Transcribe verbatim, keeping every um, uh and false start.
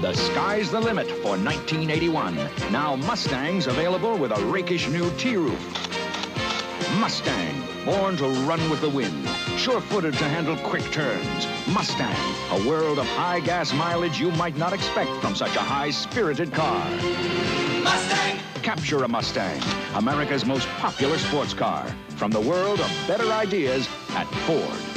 The sky's the limit for nineteen eighty-one. Now Mustangs available with a rakish new T-roof. Mustang, born to run with the wind, sure-footed to handle quick turns. Mustang, a world of high gas mileage you might not expect from such a high-spirited car. Mustang! Capture a Mustang, America's most popular sports car. From the world of better ideas at Ford.